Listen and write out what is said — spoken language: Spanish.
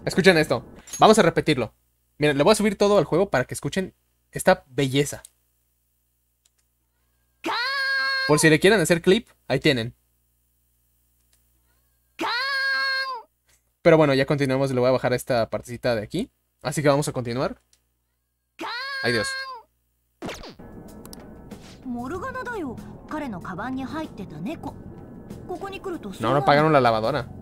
Escuchen esto. Vamos a repetirlo. Miren, le voy a subir todo al juego para que escuchen esta belleza. Por si le quieren hacer clip, ahí tienen. Pero bueno, ya continuamos. Le voy a bajar esta partecita de aquí. Así que vamos a continuar. Ay, Dios. No, no apagaron la lavadora.